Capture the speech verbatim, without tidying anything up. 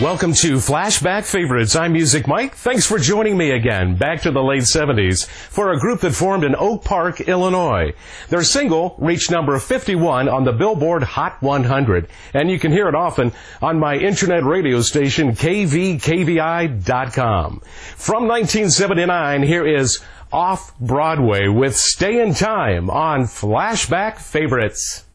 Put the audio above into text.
Welcome to Flashback Favorites. I'm Music Mike. Thanks for joining me again, back to the late seventies, for a group that formed in Oak Park, Illinois. Their single reached number fifty-one on the Billboard Hot one hundred, and you can hear it often on my internet radio station, K V K V I dot com. From nineteen seventy-nine, here is Off Broadway with Stay in Time on Flashback Favorites.